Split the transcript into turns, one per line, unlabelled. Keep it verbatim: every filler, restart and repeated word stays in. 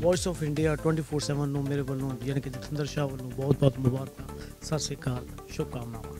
Voice of India twenty four seven मेरे वालों यानी कि जतिंदर शाह वालों बहुत बहुत मुबारक, सत श्री अकाल, शुभकामनावां।